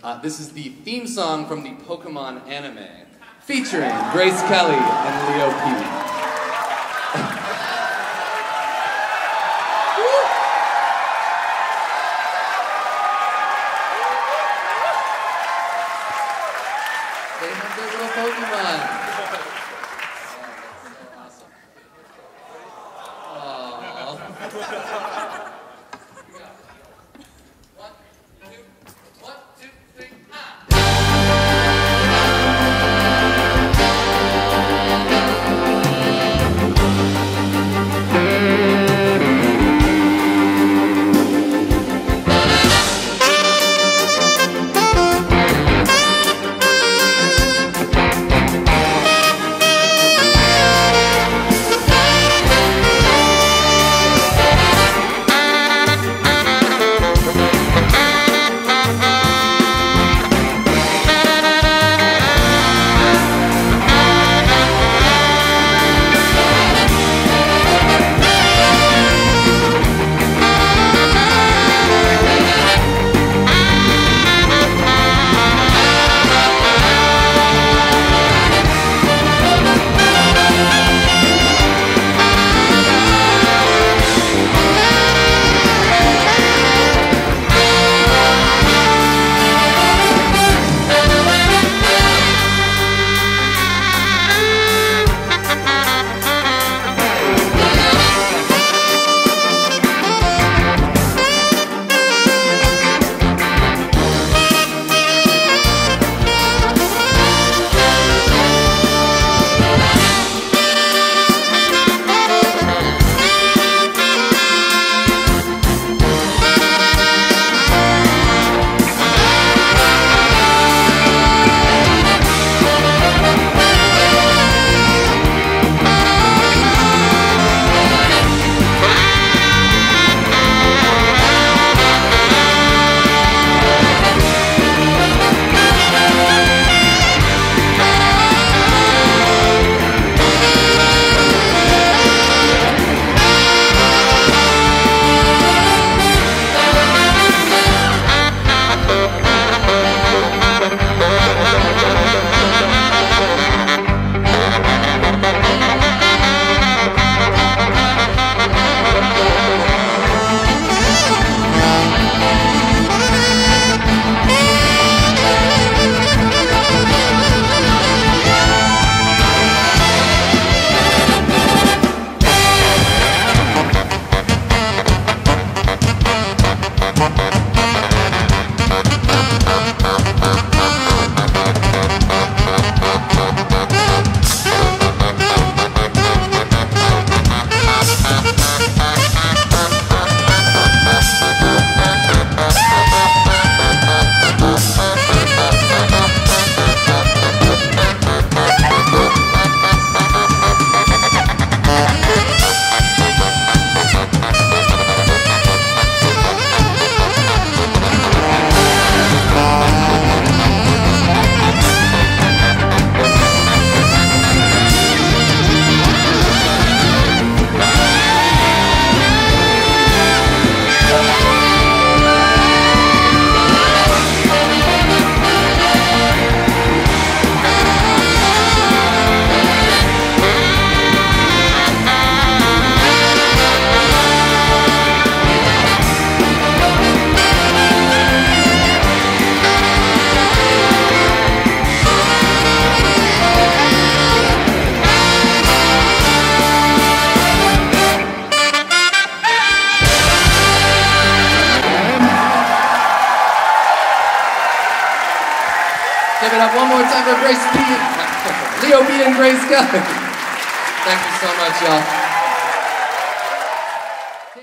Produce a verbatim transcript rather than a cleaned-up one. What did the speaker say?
Uh, this is the theme song from the Pokemon anime, featuring Grace Kelly and Leo P. They have their little Pokemon. Oh, that's so awesome. Aww. Give it up one more time for Grace P. Leo P. and Grace Kelly. Thank you so much, y'all.